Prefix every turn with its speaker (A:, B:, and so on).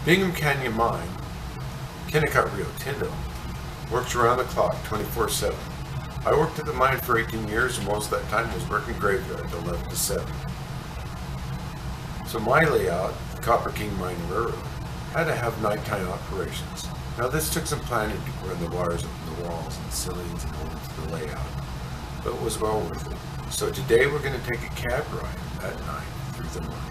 A: Bingham Canyon Mine, Kennecott, Rio Tinto, works around the clock 24/7. I worked at the mine for 18 years and most of that time was working graveyard 11 to 7. So my layout, the Copper King Mine in Railroad, had to have nighttime operations. Now this took some planning to run the wires up in the walls and ceilings and all into the layout, but it was well worth it. So today we're going to take a cab ride at night through the mine.